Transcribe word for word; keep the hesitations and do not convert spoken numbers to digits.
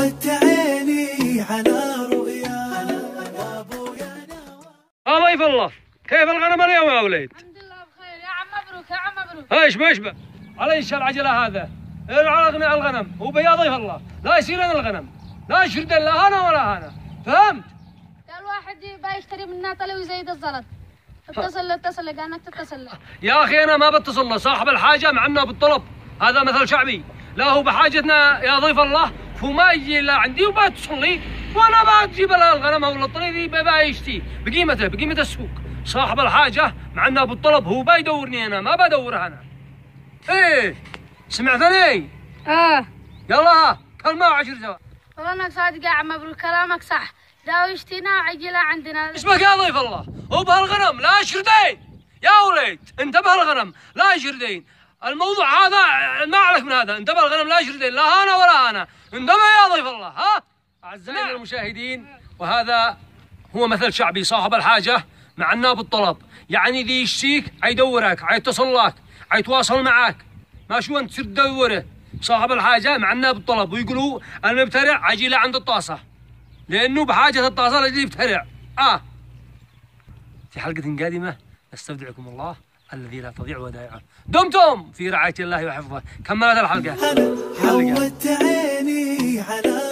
عودت عيني على رؤيا ابويا. الله يف الله، كيف الغنم اليوم يا وليد؟ الحمد لله بخير يا عم. مبروك يا عم مبروك. ايش ما يشبه علي العجله هذا على الغنم هو بياض يف الله، لا يصير لنا الغنم، لا يشرد لا هنا ولا هنا، فهمت؟ قال واحد يبغى يشتري منا طلي ويزيد الزلط. اتصل اتصل قال انك تتصل. يا اخي انا ما بتصل له، صاحب الحاجه معنا بالطلب، هذا مثل شعبي، لا هو بحاجتنا يا ضيف الله، فما يجي الا عندي وبتصل لي وانا بجيب له الغنم ولا الطري ذي بقى يشتي بقيمته بقيمه السوق، صاحب الحاجه معنا بالطلب، هو بيدورني انا ما بدور انا. ايه سمعتني؟ اه يلا ها كلمه وعشر سوا. والله انك صادق يا عم مبروك، كلامك صح، دا يشتينا وعجله عندنا. ايش بك يا ضيف الله؟ هو بهالغنم لا شردين يا وليد، انت بهالغنم لا شردين، الموضوع هذا ما عليك من هذا، انت بهالغنم لا شردين، لا انا ولا انا، انتبه يا ضيف الله. ها اعزائنا المشاهدين، وهذا هو مثل شعبي، صاحب الحاجه معنا بالطلب، يعني ذي يشتيك عيدورك عيتصل لك عيتواصل معك، ما شو انت تصير تدوره، صاحب الحاجه معنا بالطلب، ويقولوا المبترع عجيله عند الطاسه، لانه بحاجه الطاسه اللي يبترع. اه في حلقه قادمه نستودعكم الله الذي لا تضيع ودائعه، دمتم في رعايه الله وحفظه. كملت الحلقه. عودت عيني على